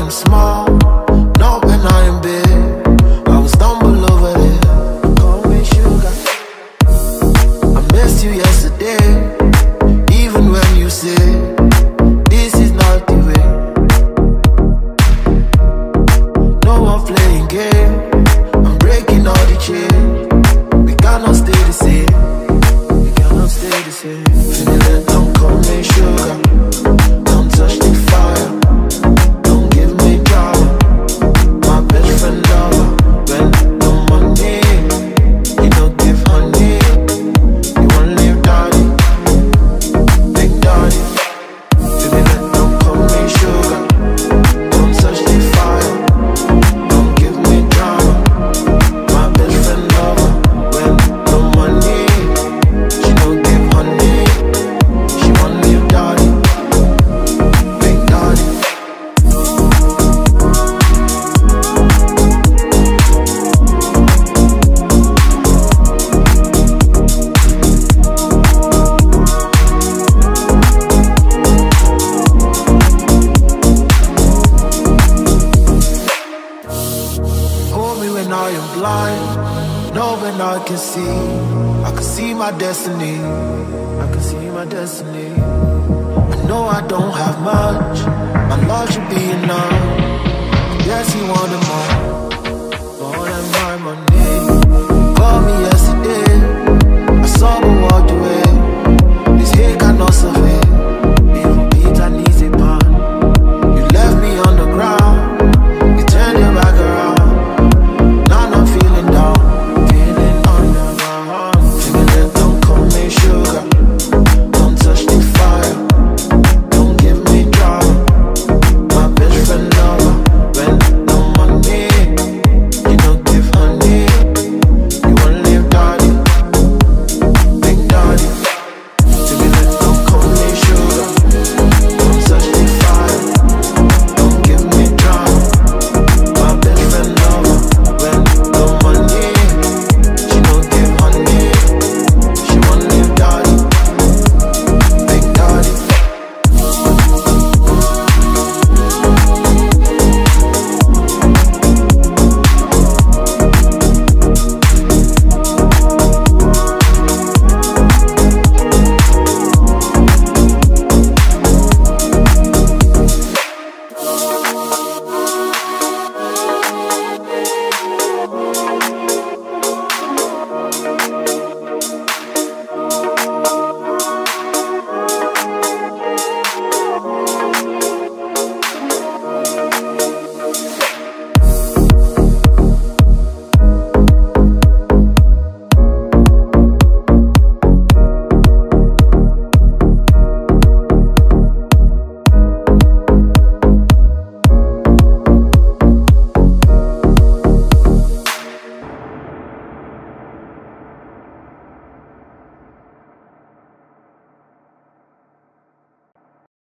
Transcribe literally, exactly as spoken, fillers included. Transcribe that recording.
am small, not when I am big. I will stumble over there. Call me sugar. I missed you yesterday, even when you say this is not the way. No one playing game, I'm breaking all the chains. We cannot stay the same, we cannot stay the same. Feeling that don't call me sugar, don't touch the fire, don't give me drama. My best friend lover, when no money, you don't give honey. You won't leave daddy, big daddy. Feeling that don't call me sugar, don't touch the fire, don't give me drama. My best friend lover, when no money, she don't give honey. She won't leave daddy, big daddy. Hold me when I am blind, know when I can see. I can see my destiny, I can see my destiny. I know I don't have much, my love should be enough.